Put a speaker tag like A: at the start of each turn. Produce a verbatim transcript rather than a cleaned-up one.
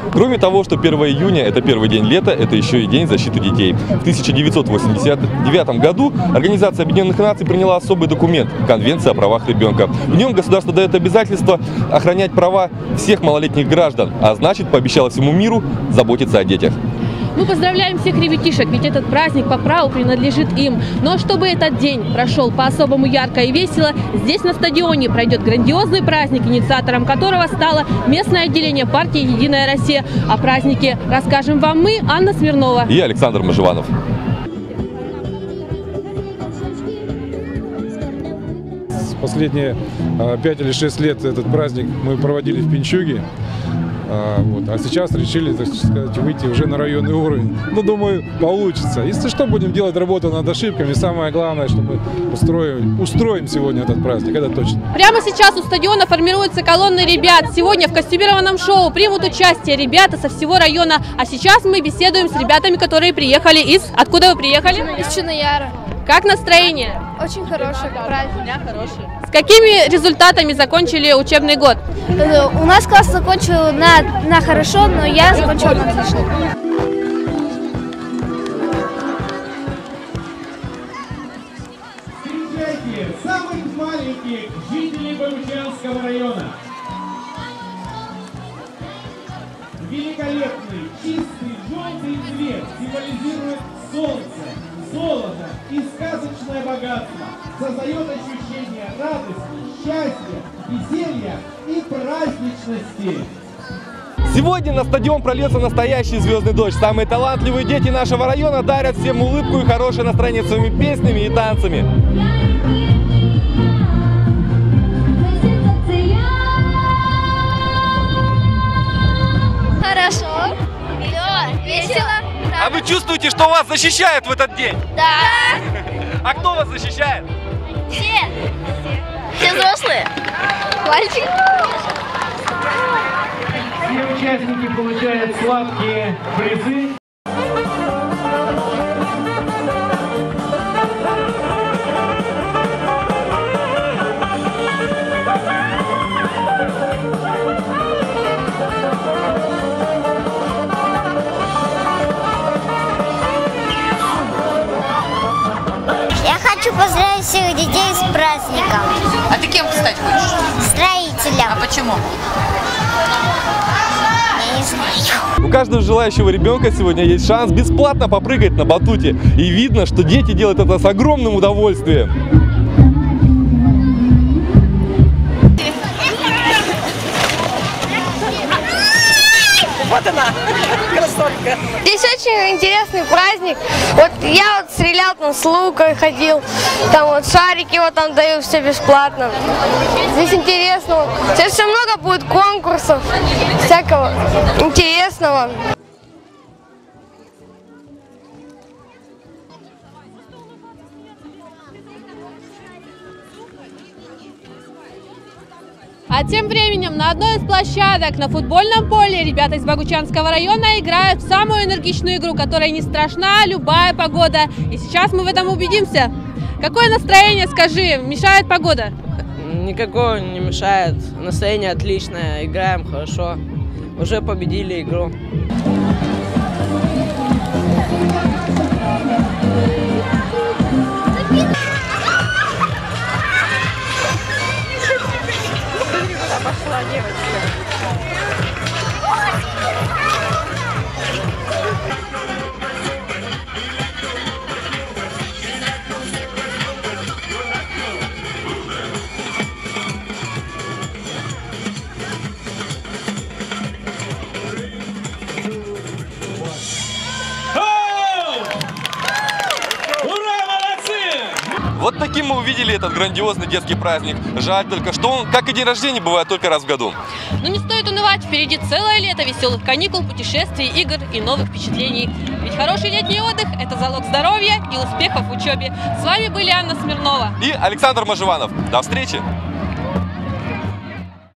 A: Кроме того, что первое июня – это первый день лета, это еще и День защиты детей. В тысяча девятьсот восемьдесят девятом году Организация Объединенных Наций приняла особый документ – Конвенция о правах ребенка. В нем государство дает обязательство охранять права всех малолетних граждан, а значит, пообещало всему миру заботиться о детях.
B: Мы поздравляем всех ребятишек, ведь этот праздник по праву принадлежит им. Но чтобы этот день прошел по-особому ярко и весело, здесь на стадионе пройдет грандиозный праздник, инициатором которого стало местное отделение партии «Единая Россия». О празднике расскажем вам мы, Анна Смирнова
A: и Александр Можеванов.
C: Последние пять или шесть лет этот праздник мы проводили в Пинчуге. Вот. А сейчас решили, так сказать, выйти уже на районный уровень. Ну, думаю, получится. Если что, будем делать работу над ошибками. Самое главное, чтобы устроим, устроим сегодня этот праздник, это точно.
B: Прямо сейчас у стадиона формируются колонны ребят. Сегодня в костюмированном шоу примут участие ребята со всего района. А сейчас мы беседуем с ребятами, которые приехали из... Откуда вы приехали?
D: Из Чунояра.
B: Как настроение?
D: Очень хороший праздник.
B: Да, хороший. С какими результатами закончили учебный год?
D: У нас класс закончил на, на хорошо, но я закончила на отлично.
E: Встречайте самых маленьких жителей Богучанского района. Великолепный, чистый, желтый цвет символизирует солнце, золото и сказочное богатство. Создает ощущение радости, счастья, веселья и праздничности.
A: Сегодня на стадион прольется настоящий звездный дождь. Самые талантливые дети нашего района дарят всем улыбку и хорошее настроение своими песнями и танцами.
D: Хорошо, все, весело.
A: А вы чувствуете, что вас защищают в этот день?
D: Да.
A: А кто вас защищает?
D: Все. Все взрослые. Мальчик.
E: Все участники получают сладкие призы.
F: Я хочу поздравить всех детей с праздником.
G: А ты кем стать хочешь?
F: Строителем.
G: А почему?
F: Я не знаю.
A: У каждого желающего ребенка сегодня есть шанс бесплатно попрыгать на батуте. И видно, что дети делают это с огромным удовольствием.
G: Вот она, красотка.
D: Здесь очень интересный праздник. Вот я вот стрелял там с лукой, ходил, там вот шарики вот там дают все бесплатно. Здесь интересно. Сейчас еще много будет конкурсов, всякого интересного.
B: А тем временем на одной из площадок на футбольном поле ребята из Богучанского района играют в самую энергичную игру, которая не страшна любая погода. И сейчас мы в этом убедимся. Какое настроение, скажи, мешает погода?
H: Никакого не мешает. Настроение отличное, играем хорошо. Уже победили игру.
G: Пошла девочка.
A: Вот таким мы увидели этот грандиозный детский праздник. Жаль только, что он, как и день рождения, бывает только раз в году.
B: Но не стоит унывать, впереди целое лето веселых каникул, путешествий, игр и новых впечатлений. Ведь хороший летний отдых – это залог здоровья и успехов в учебе. С вами были Анна Смирнова
A: и Александр Можеванов. До встречи!